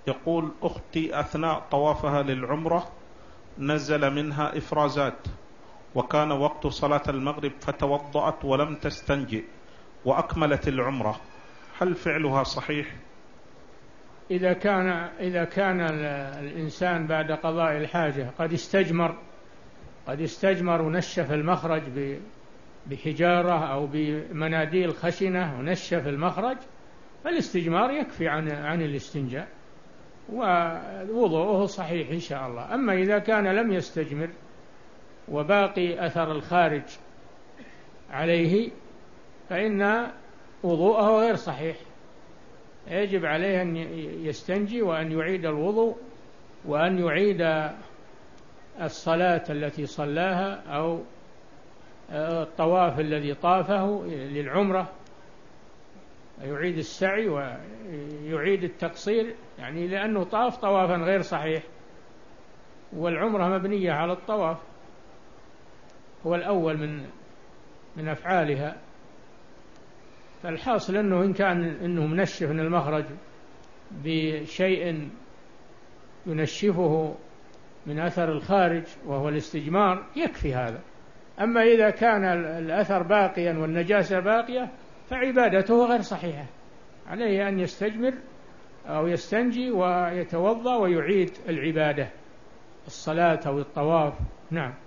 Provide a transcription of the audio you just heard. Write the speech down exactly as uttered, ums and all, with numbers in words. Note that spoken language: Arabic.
يقول: أختي أثناء طوافها للعمرة نزل منها إفرازات، وكان وقت صلاة المغرب فتوضأت ولم تستنجئ وأكملت العمرة، هل فعلها صحيح؟ إذا كان إذا كان الإنسان بعد قضاء الحاجة قد استجمر قد استجمر ونشف المخرج بحجارة أو بمناديل خشنة ونشف المخرج، فالاستجمار يكفي عن عن الاستنجاء ووضوءه صحيح إن شاء الله. أما إذا كان لم يستجمر وباقي أثر الخارج عليه فإن وضوءه غير صحيح، يجب عليه أن يستنجي وأن يعيد الوضوء وأن يعيد الصلاة التي صلاها أو الطواف الذي طافه للعمرة، يعيد السعي ويعيد التقصير، يعني لأنه طاف طوافا غير صحيح، والعمرة مبنية على الطواف، هو الأول من من أفعالها. فالحاصل أنه إن كان أنه منشف من المخرج بشيء ينشفه من أثر الخارج وهو الاستجمار يكفي هذا. أما إذا كان الأثر باقيا والنجاسة باقية فعبادته غير صحيحة، عليه أن يستجمر أو يستنجي ويتوضأ ويعيد العبادة، الصلاة أو الطواف. نعم.